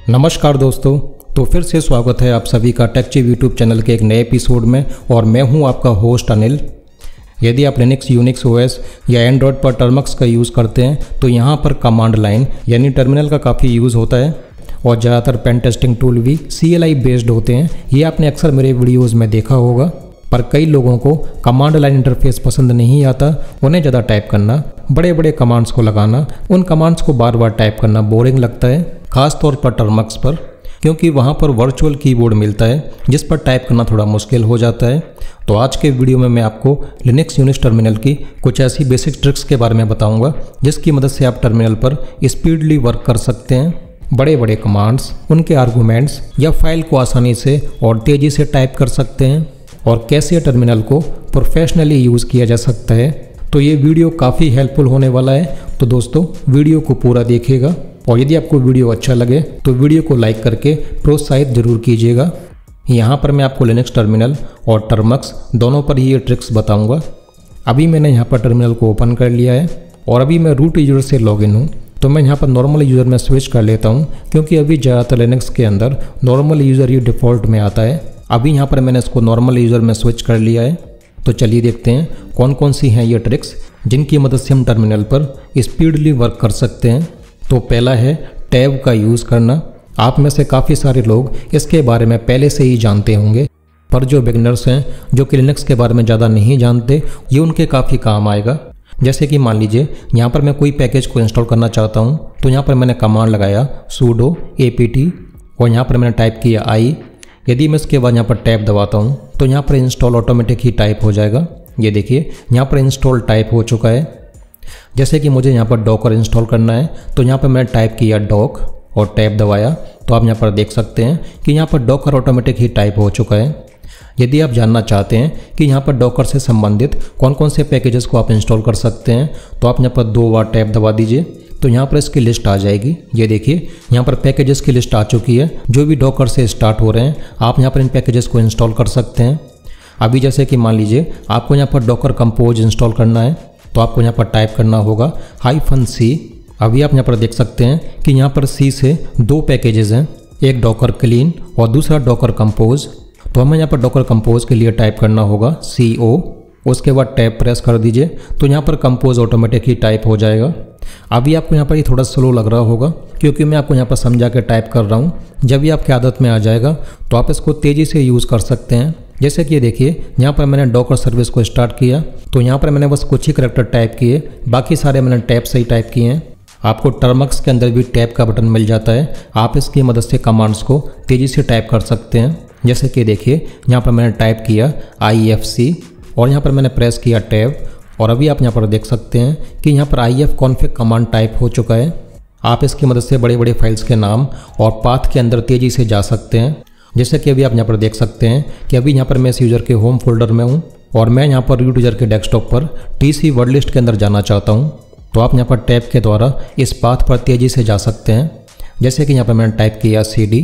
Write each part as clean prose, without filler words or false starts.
नमस्कार दोस्तों, तो फिर से स्वागत है आप सभी का टेकचिप यूट्यूब चैनल के एक नए एपिसोड में। और मैं हूं आपका होस्ट अनिल। यदि आप लिनक्स, यूनिक्स ओएस या एंड्रॉयड पर टर्मक्स का यूज़ करते हैं तो यहां पर कमांड लाइन यानी टर्मिनल का काफ़ी यूज़ होता है और ज़्यादातर पेन टेस्टिंग टूल भी CLI बेस्ड होते हैं। ये आपने अक्सर मेरे वीडियोज़ में देखा होगा। पर कई लोगों को कमांड लाइन इंटरफेस पसंद नहीं आता। उन्हें ज़्यादा टाइप करना, बड़े बड़े कमांड्स को लगाना, उन कमांड्स को बार बार टाइप करना बोरिंग लगता है, खास तौर पर टर्मक्स पर, क्योंकि वहाँ पर वर्चुअल कीबोर्ड मिलता है जिस पर टाइप करना थोड़ा मुश्किल हो जाता है। तो आज के वीडियो में मैं आपको लिनक्स यूनिक्स टर्मिनल की कुछ ऐसी बेसिक ट्रिक्स के बारे में बताऊंगा जिसकी मदद से आप टर्मिनल पर स्पीडली वर्क कर सकते हैं। बड़े बड़े कमांड्स, उनके आर्गूमेंट्स या फाइल को आसानी से और तेज़ी से टाइप कर सकते हैं और कैसे टर्मिनल को प्रोफेशनली यूज़ किया जा सकता है। तो ये वीडियो काफ़ी हेल्पफुल होने वाला है। तो दोस्तों वीडियो को पूरा देखिएगा और यदि आपको वीडियो अच्छा लगे तो वीडियो को लाइक करके प्रोत्साहित जरूर कीजिएगा। यहाँ पर मैं आपको लिनक्स टर्मिनल और टर्मक्स दोनों पर ही ये ट्रिक्स बताऊँगा। अभी मैंने यहाँ पर टर्मिनल को ओपन कर लिया है और अभी मैं रूट यूज़र से लॉगिन हूँ। तो मैं यहाँ पर नॉर्मल यूज़र में स्विच कर लेता हूँ क्योंकि अभी ज़्यादातर लिनक्स के अंदर नॉर्मल यूज़र ही डिफ़ॉल्ट में आता है। अभी यहाँ पर मैंने इसको नॉर्मल यूज़र में स्विच कर लिया है। तो चलिए देखते हैं कौन कौन सी हैं ये ट्रिक्स जिनकी मदद से हम टर्मिनल पर स्पीडली वर्क कर सकते हैं। तो पहला है टैब का यूज़ करना। आप में से काफ़ी सारे लोग इसके बारे में पहले से ही जानते होंगे, पर जो बिगिनर्स हैं, जो कि लिनक्स के बारे में ज़्यादा नहीं जानते, ये उनके काफ़ी काम आएगा। जैसे कि मान लीजिए यहाँ पर मैं कोई पैकेज को इंस्टॉल करना चाहता हूँ, तो यहाँ पर मैंने कमांड लगाया sudo apt और यहाँ पर मैंने टाइप किया i। यदि मैं इसके बाद यहाँ पर टैब दबाता हूँ तो यहाँ पर इंस्टॉल ऑटोमेटिक ही टाइप हो जाएगा। ये देखिए यहाँ पर इंस्टॉल टाइप हो चुका है। जैसे कि मुझे यहाँ पर डॉकर इंस्टॉल करना है तो यहाँ पर मैंने टाइप किया डॉक और टैब दबाया, तो आप यहाँ पर देख सकते हैं कि यहाँ पर डॉकर ऑटोमेटिक ही टाइप हो चुका है। यदि आप जानना चाहते हैं कि यहाँ पर डॉकर से संबंधित कौन कौन से पैकेजेस को आप इंस्टॉल कर सकते हैं तो आप यहाँ पर 2 बार टैब दबा दीजिए, तो यहाँ पर इसकी लिस्ट आ जाएगी। ये देखिए यहाँ पर पैकेजेस की लिस्ट आ चुकी है जो भी डॉकर से स्टार्ट हो रहे हैं। आप यहाँ पर इन पैकेजेस को इंस्टॉल कर सकते हैं। अभी जैसे कि मान लीजिए आपको यहाँ पर डॉकर कंपोज इंस्टॉल करना है तो आपको यहाँ पर टाइप करना होगा -c। अभी आप यहाँ पर देख सकते हैं कि यहाँ पर C से 2 पैकेजेस हैं, एक डॉकर क्लीन और दूसरा डॉकर कंपोज। तो हमें यहाँ पर डॉकर कंपोज के लिए टाइप करना होगा CO, उसके बाद टैब प्रेस कर दीजिए तो यहाँ पर कंपोज ऑटोमेटिक ही टाइप हो जाएगा। अभी आपको यहाँ पर ये थोड़ा स्लो लग रहा होगा क्योंकि मैं आपको यहाँ पर समझा के टाइप कर रहा हूँ। जब भी आपकी आदत में आ जाएगा तो आप इसको तेज़ी से यूज़ कर सकते हैं। जैसे कि ये देखिए यहाँ पर मैंने डॉकर सर्विस को स्टार्ट किया तो यहाँ पर मैंने बस कुछ ही करैक्टर टाइप किए, बाकी सारे मैंने टैब से ही टाइप किए हैं। आपको टर्मक्स के अंदर भी टैब का बटन मिल जाता है, आप इसकी मदद से कमांड्स को तेज़ी से टाइप कर सकते हैं। जैसे कि देखिए यहाँ पर मैंने टाइप किया IFC और यहाँ पर मैंने प्रेस किया टैब और अभी आप यहाँ पर देख सकते हैं कि यहाँ पर ifconfig कमांड टाइप हो चुका है। आप इसकी मदद से बड़े बड़े फाइल्स के नाम और पाथ के अंदर तेज़ी से जा सकते हैं। जैसे कि अभी आप यहाँ पर देख सकते हैं कि अभी यहाँ पर मैं इस यूज़र के होम फोल्डर में हूँ और मैं यहाँ पर रूट यूज़र के डेस्कटॉप पर TC वर्ड लिस्ट के अंदर जाना चाहता हूँ। तो आप यहाँ पर टैब के द्वारा इस पाथ पर तेज़ी से जा सकते हैं। जैसे कि यहाँ पर मैंने टाइप किया CD/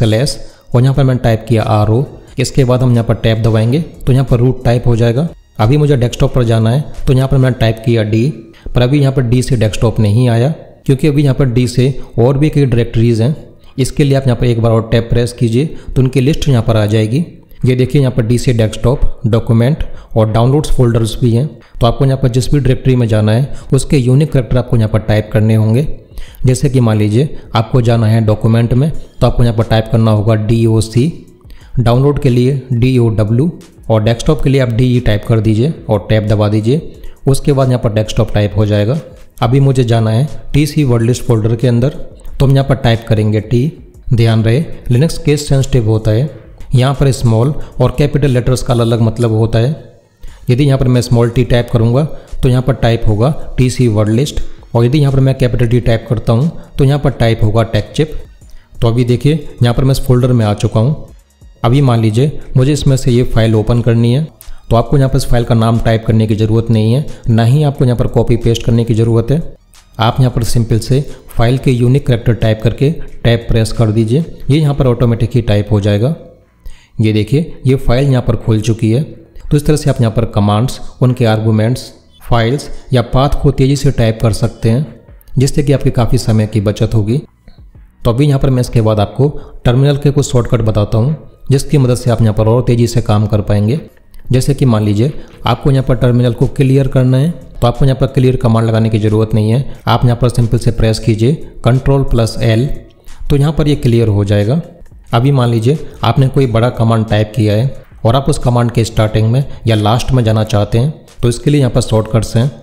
और यहाँ पर मैंने टाइप किया RO। इसके बाद हम यहाँ पर टैब दबाएंगे तो यहाँ पर रूट टाइप हो जाएगा। अभी मुझे डेस्कटॉप पर जाना है तो यहाँ पर मैंने टाइप किया D, पर अभी यहाँ पर D से डेस्कटॉप नहीं आया क्योंकि अभी यहाँ पर D से और भी कई डायरेक्टरीज़ हैं। इसके लिए आप यहाँ पर एक बार और टैब प्रेस कीजिए तो उनकी लिस्ट यहाँ पर आ जाएगी। ये देखिए यहाँ पर D से डेस्कटॉप, डॉक्यूमेंट और डाउनलोड्स फोल्डर्स भी हैं। तो आपको यहाँ पर जिस भी डायरेक्टरी में जाना है उसके यूनिक करैक्टर आपको यहाँ पर टाइप करने होंगे। जैसे कि मान लीजिए आपको जाना है डॉक्यूमेंट में तो आपको यहाँ पर टाइप करना होगा DOC, डाउनलोड के लिए DOW और डेस्कटॉप के लिए आप DE टाइप कर दीजिए और टैब दबा दीजिए। उसके बाद यहाँ पर डेस्कटॉप टाइप हो जाएगा। अभी मुझे जाना है TC वर्ड लिस्ट फोल्डर के अंदर, तो हम यहाँ पर टाइप करेंगे T। ध्यान रहे लिनक्स केस सेंसिटिव होता है, यहाँ पर स्मॉल और कैपिटल लेटर्स का अलग मतलब होता है। यदि यहाँ पर मैं स्मॉल t टाइप करूँगा तो यहाँ पर टाइप होगा TC वर्ड लिस्ट और यदि यहाँ पर मैं कैपिटल T टाइप करता हूँ तो यहाँ पर टाइप होगा टेकचिप। तो अभी देखिए यहाँ पर मैं इस फोल्डर में आ चुका हूँ। अभी मान लीजिए मुझे इसमें से ये फाइल ओपन करनी है तो आपको यहाँ पर इस फाइल का नाम टाइप करने की ज़रूरत नहीं है, ना ही आपको यहाँ पर कॉपी पेस्ट करने की ज़रूरत है। आप यहाँ पर सिंपल से फाइल के यूनिक करैक्टर टाइप करके टैब प्रेस कर दीजिए, ये यहाँ पर ऑटोमेटिक ही टाइप हो जाएगा। ये देखिए ये फाइल यहाँ पर खुल चुकी है। तो इस तरह से आप यहाँ पर कमांड्स, उनके आर्गूमेंट्स, फाइल्स या पाथ को तेज़ी से टाइप कर सकते हैं, जिससे कि आपके काफ़ी समय की बचत होगी। तो अभी यहाँ पर मैं इसके बाद आपको टर्मिनल के कुछ शॉर्टकट बताता हूँ जिसकी मदद से आप यहाँ पर और तेज़ी से काम कर पाएंगे। जैसे कि मान लीजिए आपको यहाँ पर टर्मिनल को क्लियर करना है, तो आपको यहाँ पर क्लियर कमांड लगाने की ज़रूरत नहीं है। आप यहाँ पर सिंपल से प्रेस कीजिए Ctrl+L, तो यहाँ पर ये क्लियर हो जाएगा। अभी मान लीजिए आपने कोई बड़ा कमांड टाइप किया है और आप उस कमांड के स्टार्टिंग में या लास्ट में जाना चाहते हैं, तो इसके लिए यहाँ पर शॉर्टकट्स हैं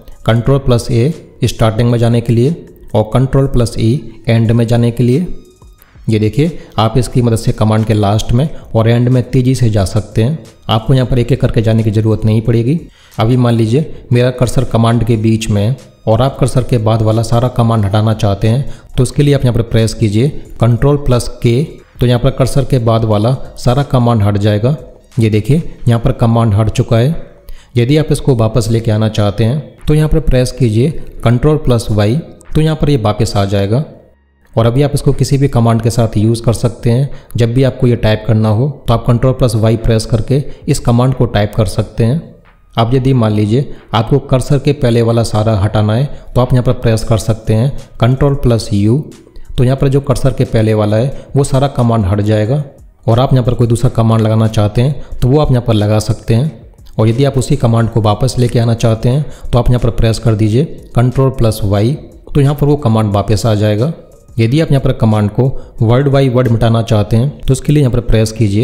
Ctrl+A स्टार्टिंग में जाने के लिए और Ctrl+E एंड में जाने के लिए। ये देखिए आप इसकी मदद से कमांड के लास्ट में और एंड में तेज़ी से जा सकते हैं। आपको यहाँ पर एक एक करके जाने की ज़रूरत नहीं पड़ेगी। अभी मान लीजिए मेरा कर्सर कमांड के बीच में और आप कर्सर के बाद वाला सारा कमांड हटाना चाहते हैं, तो उसके लिए आप यहाँ पर प्रेस कीजिए Ctrl+K, तो यहाँ पर कर्सर के बाद वाला सारा कमांड हट जाएगा। ये देखिए यहाँ पर कमांड हट चुका है। यदि आप इसको वापस लेके आना चाहते हैं तो यहाँ पर प्रेस कीजिए Ctrl+Y, तो यहाँ पर ये वापस आ जाएगा। और अभी आप इसको किसी भी कमांड के साथ यूज़ कर सकते हैं। जब भी आपको ये टाइप करना हो तो आप Ctrl+Y प्रेस करके इस कमांड को टाइप कर सकते हैं। अब यदि मान लीजिए आपको कर्सर के पहले वाला सारा हटाना है तो आप यहाँ पर प्रेस कर सकते हैं Ctrl+U, तो यहाँ पर जो कर्सर के पहले वाला है वो सारा कमांड हट जाएगा। और आप यहाँ पर कोई दूसरा कमांड लगाना चाहते हैं तो वो आप यहाँ पर लगा सकते हैं। और यदि आप उसी कमांड को वापस लेके आना चाहते हैं तो आप यहाँ पर प्रेस कर दीजिए Ctrl+Y, तो यहाँ पर वो कमांड वापस आ जाएगा। यदि आप यहाँ पर कमांड को वर्ड बाय वर्ड मिटाना चाहते हैं तो उसके लिए यहाँ पर प्रेस कीजिए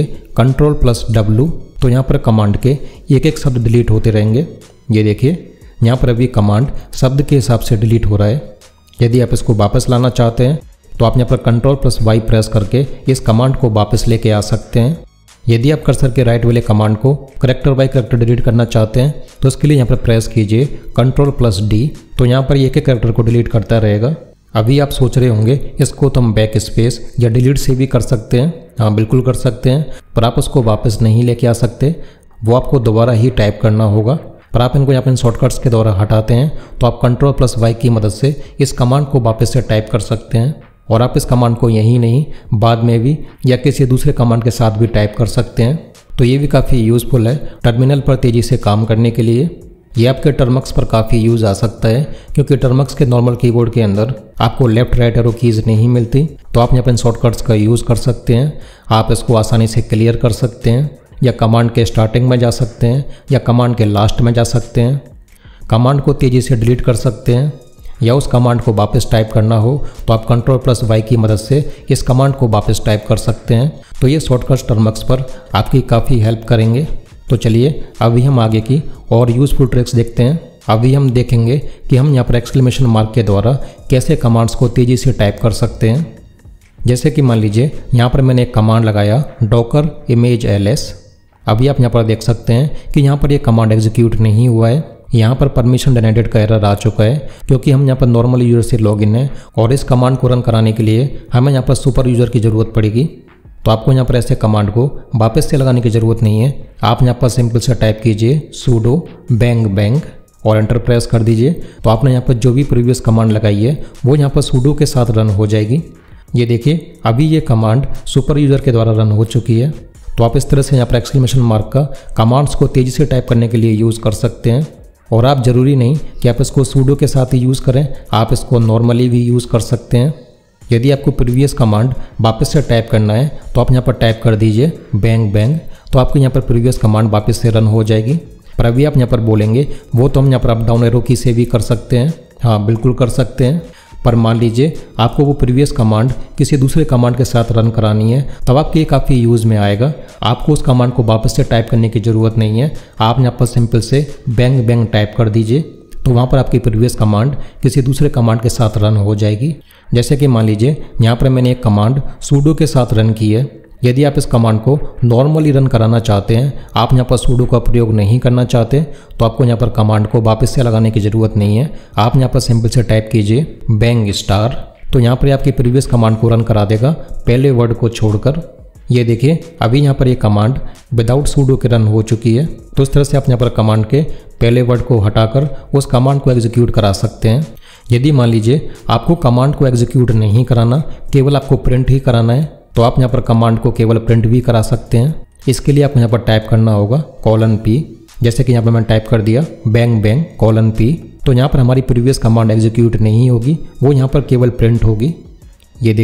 Ctrl+W, तो यहाँ पर कमांड के एक एक शब्द डिलीट होते रहेंगे। ये देखिए यहाँ पर अभी कमांड शब्द के हिसाब से डिलीट हो रहा है। यदि आप इसको वापस लाना चाहते हैं तो आप यहाँ पर Ctrl+Y प्रेस करके इस कमांड को वापस लेके आ सकते हैं। यदि आप कर्सर के राइट वाले कमांड को करैक्टर बाय करैक्टर डिलीट करना चाहते हैं तो उसके लिए यहाँ पर प्रेस कीजिए Ctrl+D, तो यहाँ पर एक एक करैक्टर को डिलीट करता रहेगा। अभी आप सोच रहे होंगे इसको तो हम बैक स्पेस या डिलीट से भी कर सकते हैं। हाँ बिल्कुल कर सकते हैं, पर आप उसको वापस नहीं लेके आ सकते, वो आपको दोबारा ही टाइप करना होगा। पर आप इनको यहाँ पर शॉर्टकट्स के द्वारा हटाते हैं तो आप Ctrl+Y की मदद से इस कमांड को वापस से टाइप कर सकते हैं। और आप इस कमांड को यहीं नहीं बाद में भी या किसी दूसरे कमांड के साथ भी टाइप कर सकते हैं। तो ये भी काफ़ी यूज़फुल है टर्मिनल पर तेज़ी से काम करने के लिए। ये आपके टर्मक्स पर काफ़ी यूज़ आ सकता है क्योंकि टर्मक्स के नॉर्मल कीबोर्ड के अंदर आपको लेफ्ट राइट एरो कीज़ नहीं मिलती, तो आप यहाँ पर इन शॉर्टकट्स का यूज़ कर सकते हैं। आप इसको आसानी से क्लियर कर सकते हैं या कमांड के स्टार्टिंग में जा सकते हैं या कमांड के लास्ट में जा सकते हैं। कमांड को तेज़ी से डिलीट कर सकते हैं या उस कमांड को वापस टाइप करना हो तो आप Ctrl+Y की मदद से इस कमांड को वापस टाइप कर सकते हैं। तो ये शॉर्टकट्स टर्मक्स पर आपकी काफ़ी हेल्प करेंगे। तो चलिए अभी हम आगे की और यूज़फुल ट्रिक्स देखते हैं। अभी हम देखेंगे कि हम यहाँ पर एक्सक्लेमेशन मार्क के द्वारा कैसे कमांड्स को तेज़ी से टाइप कर सकते हैं। जैसे कि मान लीजिए यहाँ पर मैंने एक कमांड लगाया docker image ls। अभी आप यहाँ पर देख सकते हैं कि यहाँ पर ये कमांड एग्जीक्यूट नहीं हुआ है। यहाँ पर परमिशन डिनाइड का एरर आ चुका है क्योंकि हम यहाँ पर नॉर्मल यूज़र से लॉगिन है और इस कमांड को रन कराने के लिए हमें यहाँ पर सुपर यूज़र की ज़रूरत पड़ेगी। तो आपको यहाँ पर ऐसे कमांड को वापस से लगाने की ज़रूरत नहीं है। आप यहाँ पर सिंपल से टाइप कीजिए sudo bang bang और एंटर प्रेस कर दीजिए। तो आपने यहाँ पर जो भी प्रीवियस कमांड लगाई है वो यहाँ पर sudo के साथ रन हो जाएगी। ये देखिए अभी ये कमांड सुपर यूज़र के द्वारा रन हो चुकी है। तो आप इस तरह से यहाँ पर एक्सक्लेमेशन मार्क का कमांड्स को तेज़ी से टाइप करने के लिए यूज़ कर सकते हैं। और आप ज़रूरी नहीं कि आप इसको sudo के साथ ही यूज़ करें, आप इसको नॉर्मली भी यूज़ कर सकते हैं। यदि आपको प्रीवियस कमांड वापस से टाइप करना है तो आप यहाँ पर टाइप कर दीजिए bang bang, तो आपको यहाँ पर प्रीवियस कमांड वापस से रन हो जाएगी। पर अभी आप यहाँ पर बोलेंगे वो तो हम यहाँ पर अप डाउन एरो की से भी कर सकते हैं। हाँ बिल्कुल कर सकते हैं, पर मान लीजिए आपको वो प्रीवियस कमांड किसी दूसरे कमांड के साथ रन करानी है तब आपके ये काफ़ी यूज़ में आएगा। आपको उस कमांड को वापस से टाइप करने की ज़रूरत नहीं है। आप यहाँ पर सिंपल से bang bang टाइप कर दीजिए, तो वहाँ पर आपकी प्रीवियस कमांड किसी दूसरे कमांड के साथ रन हो जाएगी। जैसे कि मान लीजिए यहाँ पर मैंने एक कमांड sudo के साथ रन की है। यदि आप इस कमांड को नॉर्मली रन कराना चाहते हैं, आप यहाँ पर sudo का प्रयोग नहीं करना चाहते, तो आपको यहाँ पर कमांड को वापस से लगाने की ज़रूरत नहीं है। आप यहाँ पर सिंपल से टाइप कीजिए bang star, तो यहाँ पर आपकी प्रीवियस कमांड को रन करा देगा पहले वर्ड को छोड़कर। ये देखिए अभी यहाँ पर ये कमांड विदाउट sudo के रन हो चुकी है। तो इस तरह से आप यहाँ पर कमांड के पहले वर्ड को हटाकर उस कमांड को एग्जीक्यूट करा सकते हैं। यदि मान लीजिए आपको कमांड को एग्जीक्यूट नहीं कराना, केवल आपको प्रिंट ही कराना है, तो आप यहाँ पर कमांड को केवल प्रिंट भी करा सकते हैं। इसके लिए आपको यहाँ पर टाइप करना होगा $P, जैसे कि यहाँ पर मैंने टाइप कर दिया bang bang $P, तो यहाँ पर हमारी प्रीवियस कमांड एग्जीक्यूट नहीं होगी, वो यहाँ पर केवल प्रिंट होगी। ये देखिए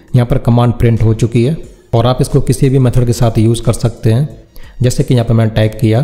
यहाँ पर कमांड प्रिंट हो चुकी है और आप इसको किसी भी मेथड के साथ यूज़ कर सकते हैं। जैसे कि यहाँ पर मैंने टाइप किया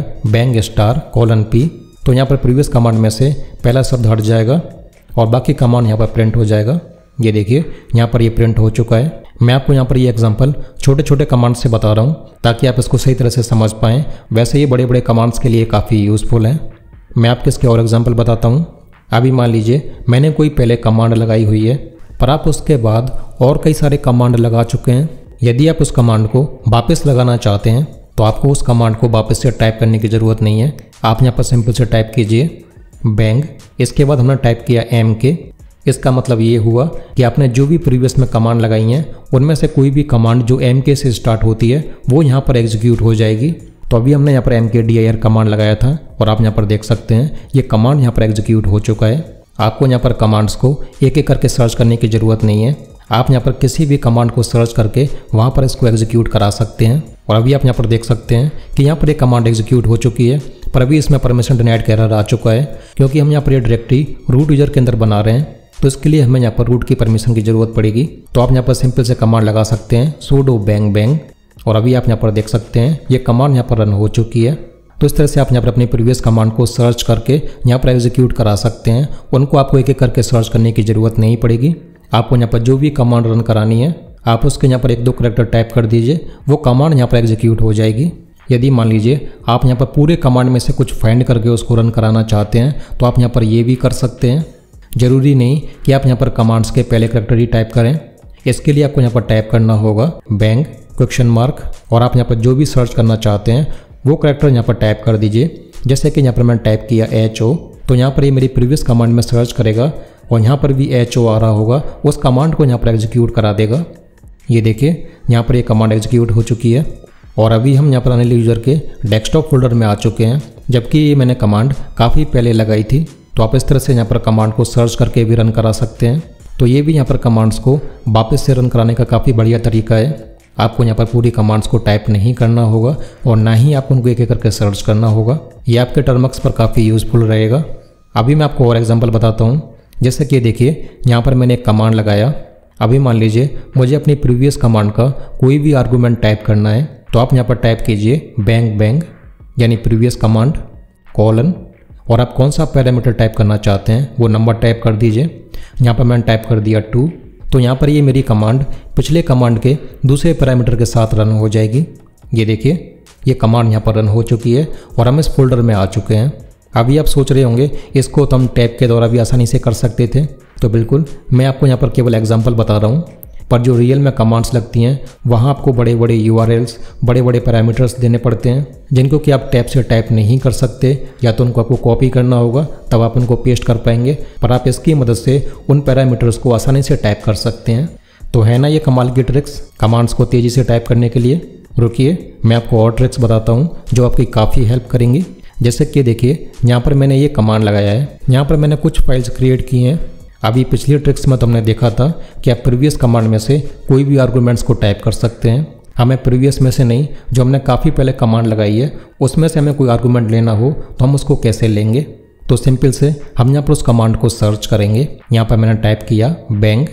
bang*:p, तो यहाँ पर प्रीवियस कमांड में से पहला शब्द हट जाएगा और बाकी कमांड यहाँ पर प्रिंट हो जाएगा। ये देखिए यहाँ पर ये प्रिंट हो चुका है। मैं आपको यहाँ पर ये एग्जांपल छोटे छोटे कमांड से बता रहा हूँ ताकि आप इसको सही तरह से समझ पाएँ। वैसे ये बड़े बड़े कमांड्स के लिए काफ़ी यूज़फुल है। मैं आपको इसके और एग्जांपल बताता हूँ। अभी मान लीजिए मैंने कोई पहले कमांड लगाई हुई है पर आप उसके बाद और कई सारे कमांड लगा चुके हैं। यदि आप उस कमांड को वापस लगाना चाहते हैं तो आपको उस कमांड को वापस से टाइप करने की ज़रूरत नहीं है। आप यहाँ पर सिंपल से टाइप कीजिए bang, इसके बाद हमने टाइप किया mk। इसका मतलब ये हुआ कि आपने जो भी प्रीवियस में कमांड लगाई हैं उनमें से कोई भी कमांड जो mk से स्टार्ट होती है वो यहाँ पर एग्जीक्यूट हो जाएगी। तो अभी हमने यहाँ पर mkdir कमांड लगाया था और आप यहाँ पर देख सकते हैं ये कमांड यहाँ पर एग्जीक्यूट हो चुका है। आपको यहाँ पर कमांड्स को एक एक करके सर्च करने की ज़रूरत नहीं है। आप यहाँ पर किसी भी कमांड को सर्च करके वहाँ पर इसको एग्जीक्यूट करा सकते हैं। और अभी आप यहाँ पर देख सकते हैं कि यहाँ पर एक कमांड एग्जीक्यूट हो चुकी है पर अभी इसमें परमिशन डिनाइड का एरर आ चुका है क्योंकि हम यहाँ पर ये डायरेक्टरी रूट यूजर के अंदर बना रहे हैं। तो इसके लिए हमें यहाँ पर रूट की परमिशन की ज़रूरत पड़ेगी। तो आप यहाँ पर सिंपल से कमांड लगा सकते हैं sudo bang और अभी आप यहाँ पर देख सकते हैं ये कमांड यहाँ पर रन हो चुकी है। तो इस तरह से आप यहाँ पर अपनी प्रीवियस कमांड को सर्च करके यहाँ पर एग्जीक्यूट करा सकते हैं। उनको आपको एक एक करके सर्च करने की ज़रूरत नहीं पड़ेगी। आपको यहाँ पर जो भी कमांड रन करानी है आप उसके यहाँ पर 1-2 करैक्टर टाइप कर दीजिए, वो कमांड यहाँ पर एग्जीक्यूट हो जाएगी। यदि मान लीजिए आप यहाँ पर पूरे कमांड में से कुछ फाइंड करके उसको रन कराना चाहते हैं तो आप यहाँ पर ये भी कर सकते हैं। ज़रूरी नहीं कि आप यहाँ पर कमांड्स के पहले करैक्टर ही टाइप करें। इसके लिए आपको यहाँ पर टाइप करना होगा bang और आप यहाँ पर जो भी सर्च करना चाहते हैं वो करैक्टर यहाँ पर टाइप कर दीजिए। जैसे कि यहाँ पर मैंने टाइप किया ho, तो यहाँ पर ये मेरी प्रीवियस कमांड में सर्च करेगा और यहाँ पर भी ho आ रहा होगा, उस कमांड को यहाँ पर एग्जीक्यूट करा देगा। ये देखिए यहाँ पर ये कमांड एग्जीक्यूट हो चुकी है और अभी हम यहाँ पर अनिल यूज़र के डेस्कटॉप फोल्डर में आ चुके हैं, जबकि ये मैंने कमांड काफ़ी पहले लगाई थी। तो आप इस तरह से यहाँ पर कमांड को सर्च करके भी रन करा सकते हैं। तो ये भी यहाँ पर कमांड्स को वापस से रन कराने का काफ़ी बढ़िया तरीका है। आपको यहाँ पर पूरी कमांड्स को टाइप नहीं करना होगा और ना ही आपको उनको एक एक करके सर्च करना होगा। ये आपके टर्मक्स पर काफ़ी यूज़फुल रहेगा। अभी मैं आपको और एग्जांपल बताता हूँ। जैसे कि देखिए यहाँ पर मैंने एक कमांड लगाया। अभी मान लीजिए मुझे अपनी प्रीवियस कमांड का कोई भी आर्गूमेंट टाइप करना है तो आप यहाँ पर टाइप कीजिए bang यानी प्रीवियस कमांड कोलन और आप कौन सा पैरामीटर टाइप करना चाहते हैं वो नंबर टाइप कर दीजिए। यहाँ पर मैंने टाइप कर दिया 2। तो यहाँ पर ये मेरी कमांड पिछले कमांड के दूसरे पैरामीटर के साथ रन हो जाएगी। ये देखिए ये कमांड यहाँ पर रन हो चुकी है और हम इस फोल्डर में आ चुके हैं। अभी आप सोच रहे होंगे इसको तो हम टैब के द्वारा भी आसानी से कर सकते थे। तो बिल्कुल मैं आपको यहाँ पर केवल एग्जांपल बता रहा हूँ, पर जो रियल में कमांड्स लगती हैं वहाँ आपको बड़े बड़े URLs बड़े बड़े पैरामीटर्स देने पड़ते हैं जिनको कि आप टैब से टाइप नहीं कर सकते, या तो उनको आपको कॉपी करना होगा तब आप उनको पेस्ट कर पाएंगे, पर आप इसकी मदद से उन पैरामीटर्स को आसानी से टाइप कर सकते हैं। तो है ना ये कमाल की ट्रिक्स कमांड्स को तेज़ी से टाइप करने के लिए। रुकिए मैं आपको और ट्रिक्स बताता हूँ जो आपकी काफ़ी हेल्प करेंगी। जैसे कि देखिए यहाँ पर मैंने ये कमांड लगाया है, यहाँ पर मैंने कुछ फाइल्स क्रिएट की हैं। अभी पिछली ट्रिक्स में तो हमने देखा था कि आप प्रीवियस कमांड में से कोई भी आर्गूमेंट्स को टाइप कर सकते हैं। हमें प्रीवियस में से नहीं, जो हमने काफ़ी पहले कमांड लगाई है उसमें से हमें कोई आर्गूमेंट लेना हो तो हम उसको कैसे लेंगे। तो सिंपल से हम यहाँ पर उस कमांड को सर्च करेंगे। यहाँ पर मैंने टाइप किया bang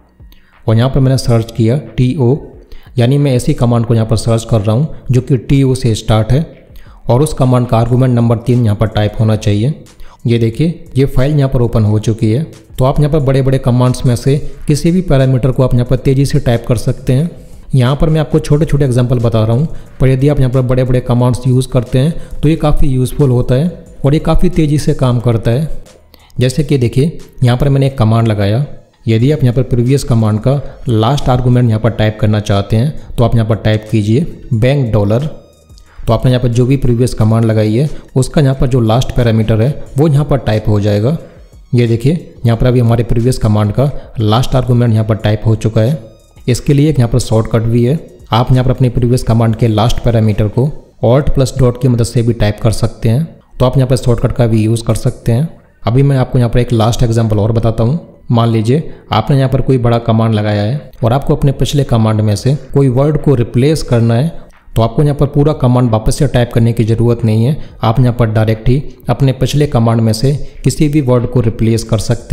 और यहाँ पर मैंने सर्च किया to, यानी मैं ऐसी कमांड को यहाँ पर सर्च कर रहा हूँ जो कि to से स्टार्ट है और उस कमांड का आर्गूमेंट नंबर 3 यहाँ पर टाइप होना चाहिए। ये देखिए ये फाइल यहाँ पर ओपन हो चुकी है। तो आप यहाँ पर बड़े बड़े कमांड्स में से किसी भी पैरामीटर को आप यहाँ पर तेज़ी से टाइप कर सकते हैं। यहाँ पर मैं आपको छोटे छोटे एग्जांपल बता रहा हूँ, पर यदि आप यहाँ पर बड़े बड़े कमांड्स यूज़ करते हैं तो ये काफ़ी यूज़फुल होता है और ये काफ़ी तेज़ी से काम करता है। जैसे कि देखिए यहाँ पर मैंने एक कमांड लगाया। यदि आप यहाँ पर प्रीवियस कमांड का लास्ट आर्गूमेंट यहाँ पर टाइप करना चाहते हैं तो आप यहाँ पर टाइप कीजिए $। तो आपने यहाँ पर जो भी प्रीवियस कमांड लगाई है उसका यहाँ पर जो लास्ट पैरामीटर है वो यहाँ पर टाइप हो जाएगा। ये देखिए यहाँ पर अभी हमारे प्रीवियस कमांड का लास्ट आर्गूमेंट यहाँ पर टाइप हो चुका है। इसके लिए एक यहाँ पर शॉर्टकट भी है। आप यहाँ पर अपनी प्रीवियस कमांड के लास्ट पैरामीटर को Alt+. की मदद से भी टाइप कर सकते हैं। तो आप यहाँ पर शॉर्टकट का भी यूज़ कर सकते हैं। अभी मैं आपको यहाँ पर एक लास्ट एग्जाम्पल और बताता हूँ। मान लीजिए आपने यहाँ पर कोई बड़ा कमांड लगाया है और आपको अपने पिछले कमांड में से कोई वर्ड को रिप्लेस करना है, तो आपको यहाँ पर पूरा कमांड वापस से टाइप करने की ज़रूरत नहीं है। आप यहाँ पर डायरेक्ट ही अपने पिछले कमांड में से किसी भी वर्ड को रिप्लेस कर सकते हैं।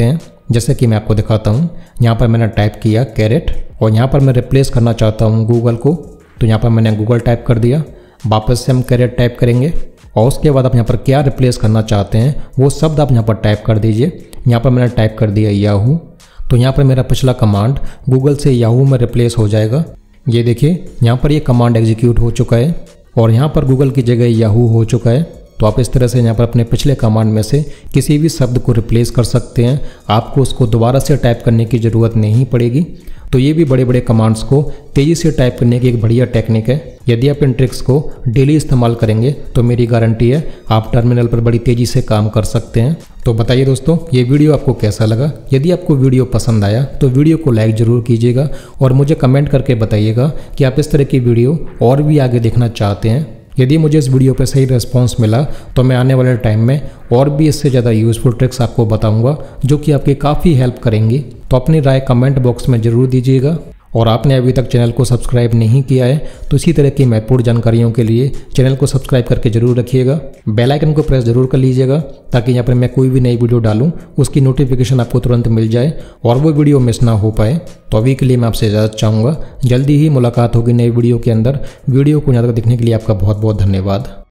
जैसे कि मैं आपको दिखाता हूँ। यहाँ पर मैंने टाइप किया कैरेट और यहाँ पर मैं रिप्लेस करना चाहता हूँ गूगल को, तो यहाँ पर मैंने गूगल टाइप कर दिया। वापस से हम कैरेट टाइप करेंगे और उसके बाद आप यहाँ पर क्या रिप्लेस करना चाहते हैं वो शब्द आप यहाँ पर टाइप कर दीजिए। यहाँ पर मैंने टाइप कर दिया याहू, तो यहाँ पर मेरा पिछला कमांड गूगल से याहू में रिप्लेस हो जाएगा। ये देखिए यहाँ पर ये कमांड एग्जीक्यूट हो चुका है और यहाँ पर गूगल की जगह याहू हो चुका है। तो आप इस तरह से यहाँ पर अपने पिछले कमांड में से किसी भी शब्द को रिप्लेस कर सकते हैं, आपको उसको दोबारा से टाइप करने की ज़रूरत नहीं पड़ेगी। तो ये भी बड़े बड़े कमांड्स को तेज़ी से टाइप करने की एक बढ़िया टेक्निक है। यदि आप इन ट्रिक्स को डेली इस्तेमाल करेंगे तो मेरी गारंटी है आप टर्मिनल पर बड़ी तेज़ी से काम कर सकते हैं। तो बताइए दोस्तों, ये वीडियो आपको कैसा लगा? यदि आपको वीडियो पसंद आया तो वीडियो को लाइक ज़रूर कीजिएगा और मुझे कमेंट करके बताइएगा कि आप इस तरह की वीडियो और भी आगे देखना चाहते हैं। यदि मुझे इस वीडियो पर सही रिस्पांस मिला तो मैं आने वाले टाइम में और भी इससे ज़्यादा यूज़फुल ट्रिक्स आपको बताऊंगा जो कि आपकी काफ़ी हेल्प करेंगी। तो अपनी राय कमेंट बॉक्स में ज़रूर दीजिएगा और आपने अभी तक चैनल को सब्सक्राइब नहीं किया है तो इसी तरह की महत्वपूर्ण जानकारियों के लिए चैनल को सब्सक्राइब करके जरूर रखिएगा। बेल आइकन को प्रेस जरूर कर लीजिएगा ताकि यहाँ पर मैं कोई भी नई वीडियो डालूँ उसकी नोटिफिकेशन आपको तुरंत मिल जाए और वो वीडियो मिस ना हो पाए। तो अभी के लिए मैं आपसे इजाज़त चाहूँगा। जल्दी ही मुलाकात होगी नई वीडियो के अंदर। वीडियो को यहाँ तक देखने के लिए आपका बहुत बहुत धन्यवाद।